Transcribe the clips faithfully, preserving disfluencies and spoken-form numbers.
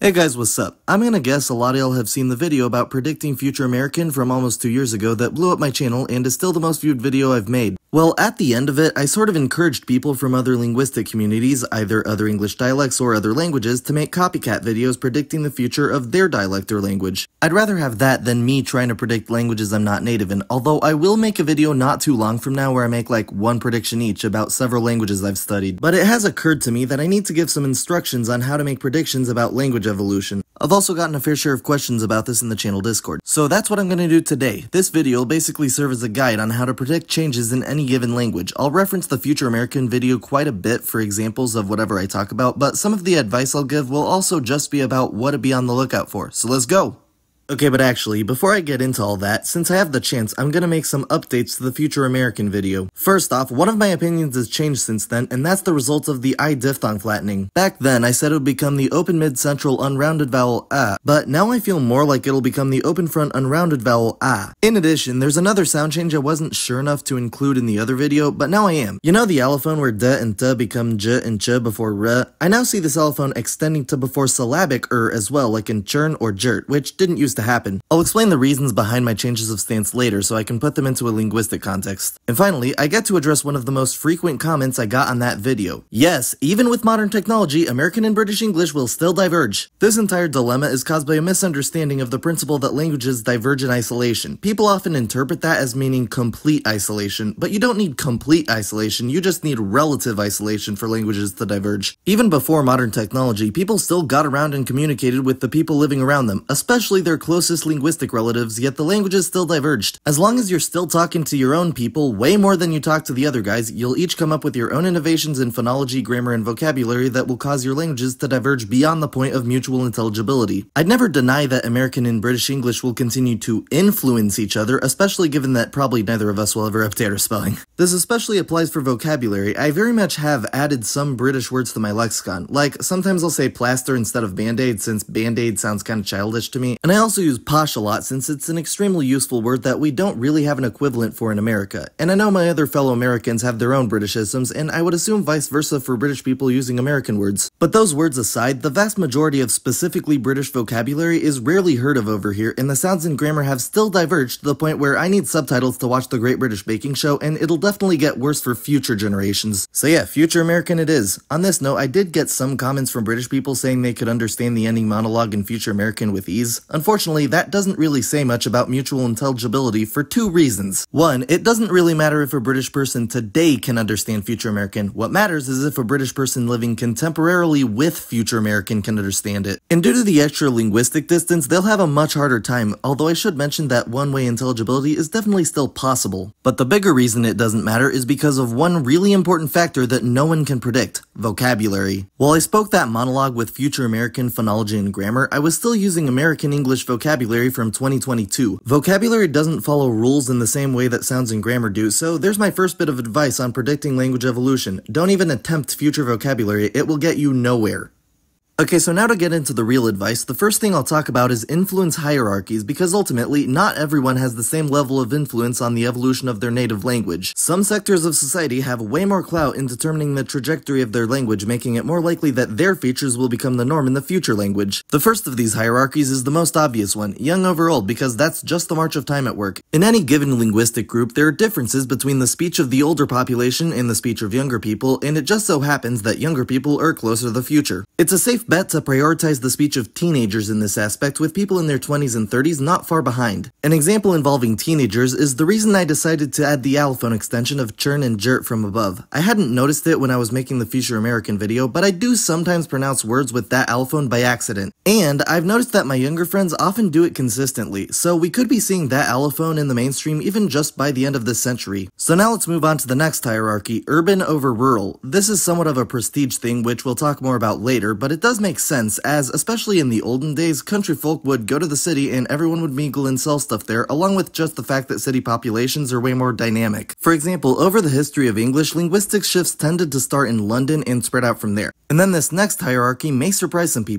Hey guys, what's up? I'm gonna guess a lot of y'all have seen the video about predicting future American from almost two years ago that blew up my channel and is still the most viewed video I've made. Well, at the end of it, I sort of encouraged people from other linguistic communities, either other English dialects or other languages, to make copycat videos predicting the future of their dialect or language. I'd rather have that than me trying to predict languages I'm not native in, although I will make a video not too long from now where I make like one prediction each about several languages I've studied. But it has occurred to me that I need to give some instructions on how to make predictions about language evolution. I've also gotten a fair share of questions about this in the channel Discord. So that's what I'm going to do today. This video will basically serve as a guide on how to predict changes in any given language. I'll reference the Future American video quite a bit for examples of whatever I talk about, but some of the advice I'll give will also just be about what to be on the lookout for. So let's go! Okay, but actually, before I get into all that, since I have the chance, I'm gonna make some updates to the Future American video. First off, one of my opinions has changed since then, and that's the result of the I diphthong flattening. Back then, I said it would become the open mid-central unrounded vowel ah, but now I feel more like it'll become the open front unrounded vowel ah. In addition, there's another sound change I wasn't sure enough to include in the other video, but now I am. You know the allophone where d and t become j and ch before r? I now see this allophone extending to before syllabic er as well, like in churn or jert, which didn't used to happen. I'll explain the reasons behind my changes of stance later so I can put them into a linguistic context. And finally, I get to address one of the most frequent comments I got on that video. Yes, even with modern technology, American and British English will still diverge. This entire dilemma is caused by a misunderstanding of the principle that languages diverge in isolation. People often interpret that as meaning complete isolation, but you don't need complete isolation, you just need relative isolation for languages to diverge. Even before modern technology, people still got around and communicated with the people living around them, especially their closest linguistic relatives, yet the languages still diverged. As long as you're still talking to your own people way more than you talk to the other guys, you'll each come up with your own innovations in phonology, grammar, and vocabulary that will cause your languages to diverge beyond the point of mutual intelligibility. I'd never deny that American and British English will continue to influence each other, especially given that probably neither of us will ever update our spelling. This especially applies for vocabulary. I very much have added some British words to my lexicon. Like, sometimes I'll say plaster instead of band-aid since band-aid sounds kind of childish to me, and I also use posh a lot since it's an extremely useful word that we don't really have an equivalent for in America. And I know my other fellow Americans have their own Britishisms, and I would assume vice versa for British people using American words. But those words aside, the vast majority of specifically British vocabulary is rarely heard of over here, and the sounds and grammar have still diverged to the point where I need subtitles to watch the Great British Baking Show, and it'll definitely get worse for future generations. So yeah, Future American it is. On this note, I did get some comments from British people saying they could understand the ending monologue in Future American with ease. Unfortunately, that doesn't really say much about mutual intelligibility for two reasons. One, it doesn't really matter if a British person today can understand Future American. What matters is if a British person living contemporarily with Future American can understand it. And due to the extra linguistic distance, they'll have a much harder time, although I should mention that one-way intelligibility is definitely still possible. But the bigger reason it doesn't matter is because of one really important factor that no one can predict: vocabulary. While I spoke that monologue with Future American phonology and grammar, I was still using American English vocabulary from twenty twenty-two. Vocabulary doesn't follow rules in the same way that sounds and grammar do, so there's my first bit of advice on predicting language evolution. Don't even attempt future vocabulary, it will get you nowhere. Okay, so now to get into the real advice, the first thing I'll talk about is influence hierarchies, because ultimately, not everyone has the same level of influence on the evolution of their native language. Some sectors of society have way more clout in determining the trajectory of their language, making it more likely that their features will become the norm in the future language. The first of these hierarchies is the most obvious one, young over old, because that's just the march of time at work. In any given linguistic group, there are differences between the speech of the older population and the speech of younger people, and it just so happens that younger people are closer to the future. It's a safe bet to prioritize the speech of teenagers in this aspect, with people in their twenties and thirties not far behind. An example involving teenagers is the reason I decided to add the allophone extension of churn and jert from above. I hadn't noticed it when I was making the Future American video, but I do sometimes pronounce words with that allophone by accident. And I've noticed that my younger friends often do it consistently, so we could be seeing that allophone in the mainstream even just by the end of this century. So now let's move on to the next hierarchy, urban over rural. This is somewhat of a prestige thing, which we'll talk more about later, but it does make sense, as especially in the olden days, country folk would go to the city and everyone would mingle and sell stuff there, along with just the fact that city populations are way more dynamic. For example, over the history of English, linguistic shifts tended to start in London and spread out from there. And then this next hierarchy may surprise some people.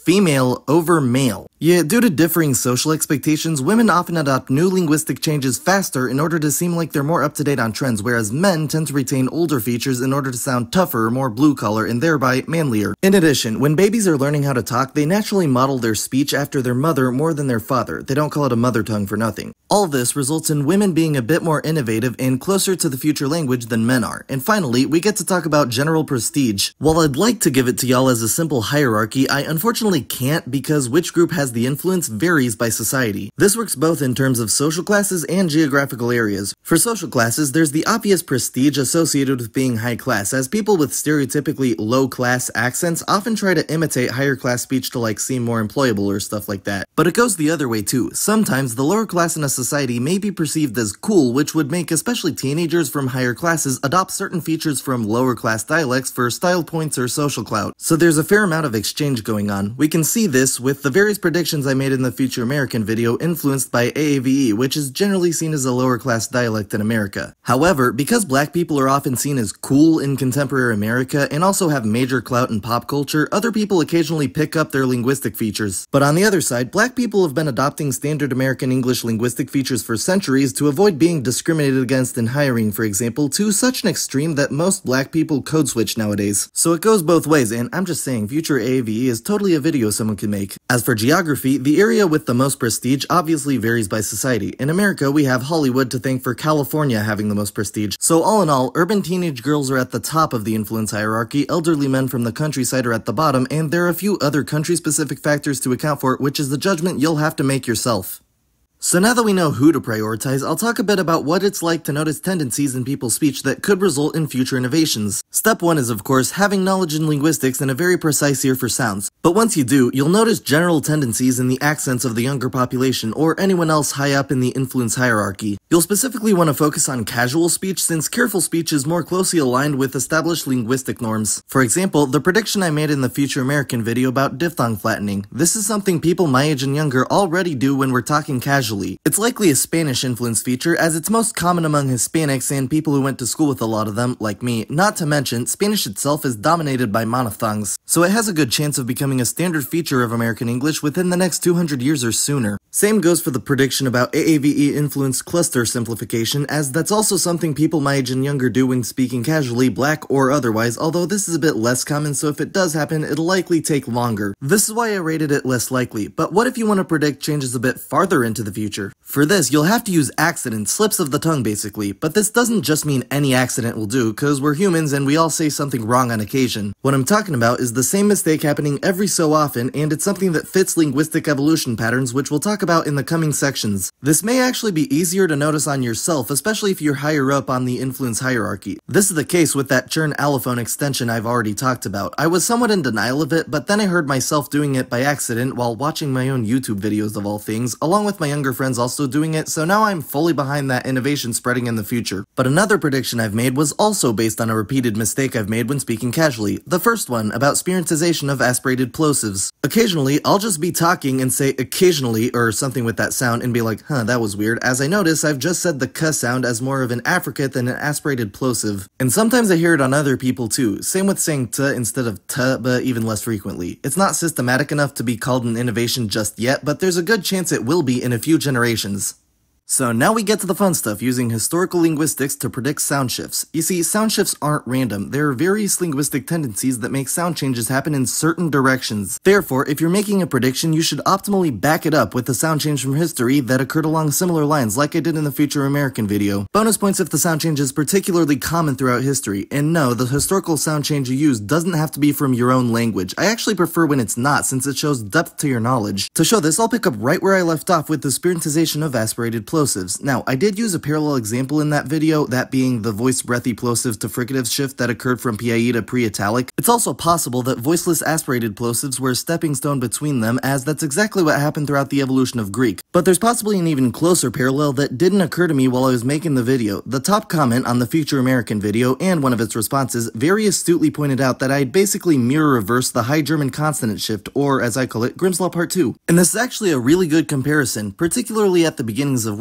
female over male. Yet, due to differing social expectations, women often adopt new linguistic changes faster in order to seem like they're more up-to-date on trends, whereas men tend to retain older features in order to sound tougher, more blue-collar, and thereby manlier. In addition, when babies are learning how to talk, they naturally model their speech after their mother more than their father. They don't call it a mother tongue for nothing. All of this results in women being a bit more innovative and closer to the future language than men are. And finally, we get to talk about general prestige. While I'd like to give it to y'all as a simple hierarchy, I unfortunately can't because which group has the influence varies by society. This works both in terms of social classes and geographical areas. For social classes, there's the obvious prestige associated with being high class, as people with stereotypically low-class accents often try to imitate higher-class speech to like seem more employable or stuff like that. But it goes the other way too. Sometimes the lower class in a society may be perceived as cool, which would make especially teenagers from higher classes adopt certain features from lower class dialects for style points or social clout. So there's a fair amount of exchange going on. We can see this with the various predictions I made in the Future American video influenced by A A V E, which is generally seen as a lower class dialect in America. However, because black people are often seen as cool in contemporary America and also have major clout in pop culture, other people occasionally pick up their linguistic features. But on the other side, black people have been adopting standard American English linguistic features for centuries to avoid being discriminated against in hiring, for example, to such an extreme that most black people code switch nowadays. So it goes both ways, and I'm just saying, Future A A V E is totally a video someone can make. As for geography, the area with the most prestige obviously varies by society. In America, we have Hollywood to thank for California having the most prestige. So all in all, urban teenage girls are at the top of the influence hierarchy, elderly men from the countryside are at the bottom, and there are a few other country-specific factors to account for, which is the judgment you'll have to make yourself. So now that we know who to prioritize, I'll talk a bit about what it's like to notice tendencies in people's speech that could result in future innovations. Step one is, of course, having knowledge in linguistics and a very precise ear for sounds. But once you do, you'll notice general tendencies in the accents of the younger population or anyone else high up in the influence hierarchy. You'll specifically want to focus on casual speech since careful speech is more closely aligned with established linguistic norms. For example, the prediction I made in the Future American video about diphthong flattening. This is something people my age and younger already do when we're talking casually. It's likely a Spanish influence feature as it's most common among Hispanics and people who went to school with a lot of them, like me. Not to mention, Spanish itself is dominated by monophthongs, so it has a good chance of becoming a standard feature of American English within the next two hundred years or sooner. Same goes for the prediction about A A V E influence cluster simplification, as that's also something people my age and younger do when speaking casually, black or otherwise, although this is a bit less common, so if it does happen, it'll likely take longer. This is why I rated it less likely, but what if you want to predict changes a bit farther into the future? For this, you'll have to use accidents, slips of the tongue basically, but this doesn't just mean any accident will do, cause we're humans and we all say something wrong on occasion. What I'm talking about is the same mistake happening every so often, and it's something that fits linguistic evolution patterns, which we'll talk about in the coming sections. This may actually be easier to notice on yourself, especially if you're higher up on the influence hierarchy. This is the case with that churn allophone extension I've already talked about. I was somewhat in denial of it, but then I heard myself doing it by accident while watching my own YouTube videos of all things, along with my younger friends also doing it, so now I'm fully behind that innovation spreading in the future. But another prediction I've made was also based on a repeated mistake I've made when speaking casually. The first one, about spirantization of aspirated plosives. Occasionally, I'll just be talking and say occasionally or something with that sound and be like, huh, that was weird, as I notice I've just said the k sound as more of an affricate than an aspirated plosive. And sometimes I hear it on other people too, same with saying t instead of t, but even less frequently. It's not systematic enough to be called an innovation just yet, but there's a good chance it will be in a few generations. So now we get to the fun stuff, using historical linguistics to predict sound shifts. You see, sound shifts aren't random. There are various linguistic tendencies that make sound changes happen in certain directions. Therefore, if you're making a prediction, you should optimally back it up with a sound change from history that occurred along similar lines, like I did in the Future American video. Bonus points if the sound change is particularly common throughout history. And no, the historical sound change you use doesn't have to be from your own language. I actually prefer when it's not, since it shows depth to your knowledge. To show this, I'll pick up right where I left off with the spirantization of aspirated plosives. Now, I did use a parallel example in that video, that being the voice-breathy plosive to fricative shift that occurred from P I E to pre-italic. It's also possible that voiceless aspirated plosives were a stepping stone between them, as that's exactly what happened throughout the evolution of Greek. But there's possibly an even closer parallel that didn't occur to me while I was making the video. The top comment on the Future American video, and one of its responses, very astutely pointed out that I'd basically mirror reverse the High German consonant shift, or as I call it, Grimm's Law Part two. And this is actually a really good comparison, particularly at the beginnings of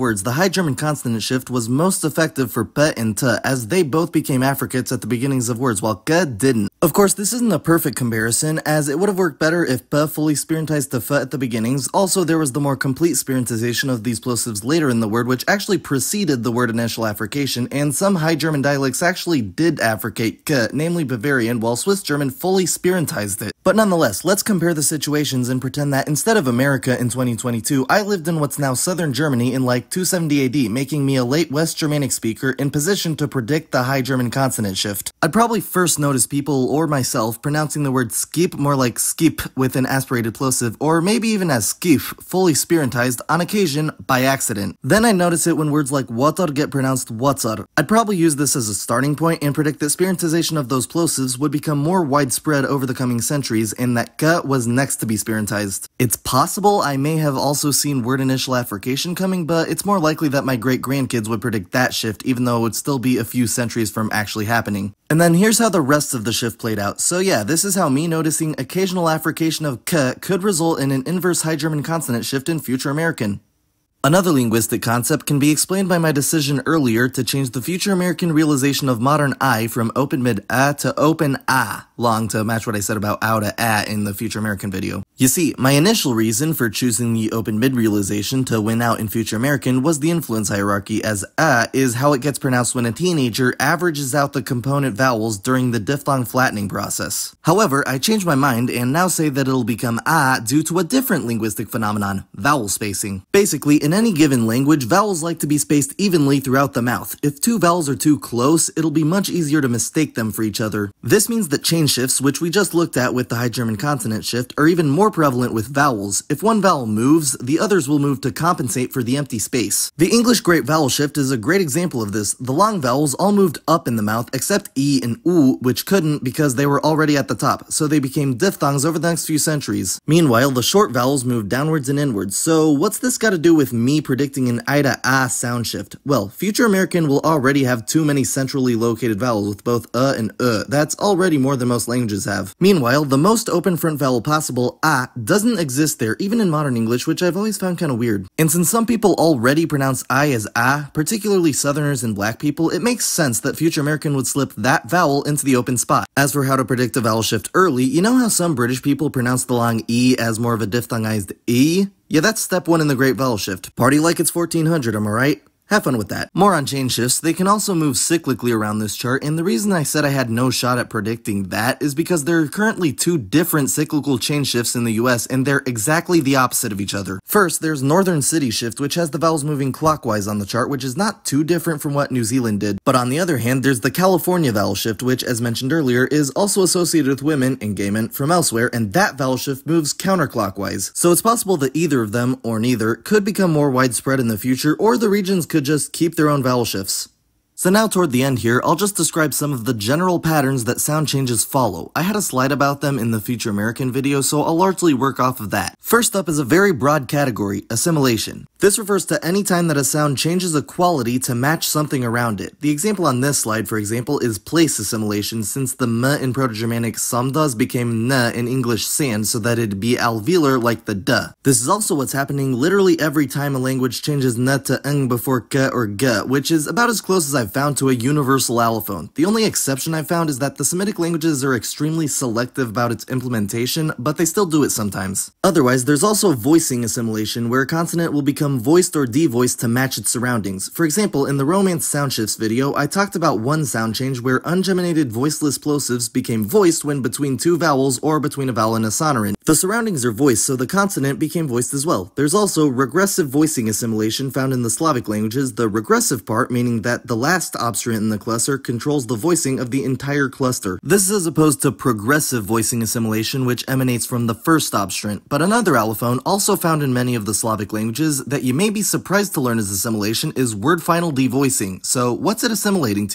words, the High German consonant shift was most effective for p and t, as they both became affricates at the beginnings of words, while g didn't. Of course, this isn't a perfect comparison, as it would have worked better if p fully spirantized to f at the beginnings. Also, there was the more complete spirantization of these plosives later in the word, which actually preceded the word initial affrication, and some High German dialects actually did affricate k, namely Bavarian, while Swiss German fully spirantized it. But nonetheless, let's compare the situations and pretend that instead of America in twenty twenty-two, I lived in what's now southern Germany in like two seventy A D, making me a late West Germanic speaker in position to predict the High German consonant shift. I'd probably first notice people, or myself, pronouncing the word skip more like skip with an aspirated plosive, or maybe even as skip, fully spirantized, on occasion, by accident. Then I'd notice it when words like water get pronounced water. I'd probably use this as a starting point and predict that spirantization of those plosives would become more widespread over the coming centuries, and that k was next to be spirantized. It's possible I may have also seen word initial affrication coming, but it's more likely that my great-grandkids would predict that shift, even though it would still be a few centuries from actually happening. And then here's how the rest of the shift played out. So yeah, this is how me noticing occasional affrication of k could result in an inverse High German consonant shift in future American. Another linguistic concept can be explained by my decision earlier to change the future American realization of modern I from open mid a to open a, long to match what I said about ow to a in the future American video. You see, my initial reason for choosing the open mid realization to win out in future American was the influence hierarchy, as a is how it gets pronounced when a teenager averages out the component vowels during the diphthong flattening process. However, I changed my mind and now say that it'll become a due to a different linguistic phenomenon, vowel spacing. Basically, in any given language, vowels like to be spaced evenly throughout the mouth. If two vowels are too close, it'll be much easier to mistake them for each other. This means that chain shifts, which we just looked at with the High German consonant shift, are even more prevalent with vowels. If one vowel moves, the others will move to compensate for the empty space. The English Great Vowel Shift is a great example of this. The long vowels all moved up in the mouth, except e and u, which couldn't because they were already at the top, so they became diphthongs over the next few centuries. Meanwhile, the short vowels moved downwards and inwards. So what's this got to do with me predicting an I to A sound shift? Well, future American will already have too many centrally located vowels with both uh and uh. That's already more than most languages have. Meanwhile, the most open front vowel possible, a, doesn't exist there, even in modern English, which I've always found kind of weird. And since some people already pronounce I as a, particularly Southerners and black people, it makes sense that future American would slip that vowel into the open spot. As for how to predict a vowel shift early, you know how some British people pronounce the long E as more of a diphthongized E? Yeah, that's step one in the Great Vowel Shift. Party like it's fourteen hundred, am I right? Have fun with that. More on chain shifts, they can also move cyclically around this chart, and the reason I said I had no shot at predicting that is because there are currently two different cyclical chain shifts in the U S, and they're exactly the opposite of each other. First, there's Northern City Shift, which has the vowels moving clockwise on the chart, which is not too different from what New Zealand did. But on the other hand, there's the California Vowel Shift, which, as mentioned earlier, is also associated with women and gay men from elsewhere, and that vowel shift moves counterclockwise. So it's possible that either of them, or neither, could become more widespread in the future, or the regions could just keep their own vowel shifts. So now toward the end here, I'll just describe some of the general patterns that sound changes follow. I had a slide about them in the Future American video, so I'll largely work off of that. First up is a very broad category, assimilation. This refers to any time that a sound changes a quality to match something around it. The example on this slide, for example, is place assimilation, since the m in Proto-Germanic samdas became n in English sand, so that it'd be alveolar like the d. This is also what's happening literally every time a language changes n to ng before k or g, which is about as close as I've found to a universal allophone. The only exception I've found is that the Semitic languages are extremely selective about its implementation, but they still do it sometimes. Otherwise, there's also voicing assimilation, where a consonant will become voiced or devoiced to match its surroundings. For example, in the Romance sound shifts video, I talked about one sound change where ungeminated voiceless plosives became voiced when between two vowels or between a vowel and a sonorant. The surroundings are voiced, so the consonant became voiced as well. There's also regressive voicing assimilation found in the Slavic languages, the regressive part meaning that the last obstruent in the cluster controls the voicing of the entire cluster. This is as opposed to progressive voicing assimilation, which emanates from the first obstruent. But another allophone, also found in many of the Slavic languages, that you may be surprised to learn as assimilation is word final devoicing. So what's it assimilating to?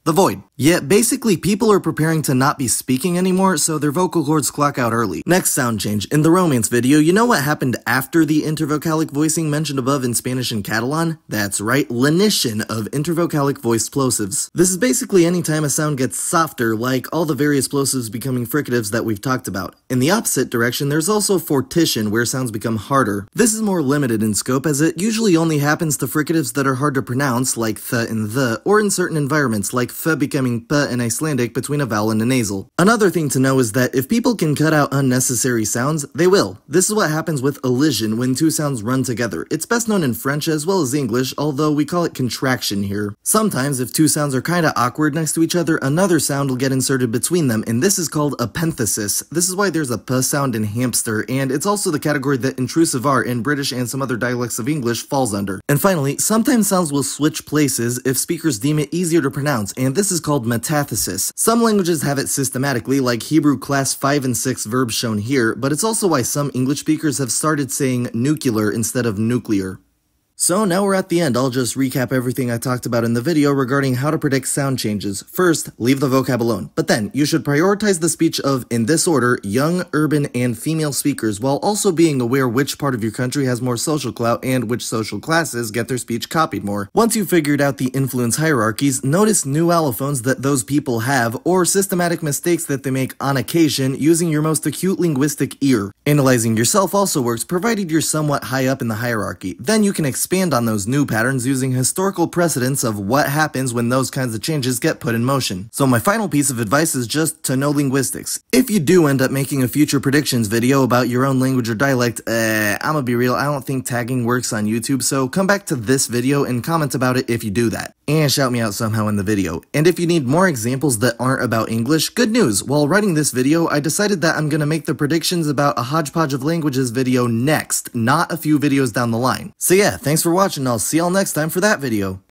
the void. Yet basically people are preparing to not be speaking anymore, so their vocal cords clock out early. Next sound change. In the Romance video, you know what happened after the intervocalic voicing mentioned above in Spanish and Catalan? That's right, lenition of intervocalic voiced plosives. This is basically any time a sound gets softer, like all the various plosives becoming fricatives that we've talked about. In the opposite direction, there's also fortition, where sounds become harder. This is more limited in scope, as it usually only happens to fricatives that are hard to pronounce, like th and the, or in certain environments, like th becoming p in Icelandic between a vowel and a nasal. Another thing to know is that if people can cut out unnecessary sounds, they will. This is what happens with elision when two sounds run together. It's best known in French as well as English, although we call it contraction here. Sometimes, if two sounds are kinda awkward next to each other, another sound will get inserted between them, and this is called epenthesis. This is why there's a p sound in hamster, and it's also the category that intrusive R in British and some other dialects of English falls under. And finally, sometimes sounds will switch places if speakers deem it easier to pronounce, and this is called metathesis. Some languages have it systematically, like Hebrew class five and six verbs shown here, but it's also why some English speakers have started saying nuclear instead of nuclear. So now we're at the end. I'll just recap everything I talked about in the video regarding how to predict sound changes. First, leave the vocab alone. But then, you should prioritize the speech of, in this order, young, urban, and female speakers, while also being aware which part of your country has more social clout and which social classes get their speech copied more. Once you've figured out the influence hierarchies, notice new allophones that those people have, or systematic mistakes that they make on occasion using your most acute linguistic ear. Analyzing yourself also works, provided you're somewhat high up in the hierarchy. Then you can expand Expand on those new patterns using historical precedents of what happens when those kinds of changes get put in motion. So my final piece of advice is just to know linguistics. If you do end up making a future predictions video about your own language or dialect, uh, I'ma be real, I don't think tagging works on YouTube, so come back to this video and comment about it if you do that. And shout me out somehow in the video. And if you need more examples that aren't about English, good news! While writing this video, I decided that I'm gonna make the predictions about a hodgepodge of languages video next, not a few videos down the line. So yeah, thanks for watching, I'll see y'all next time for that video.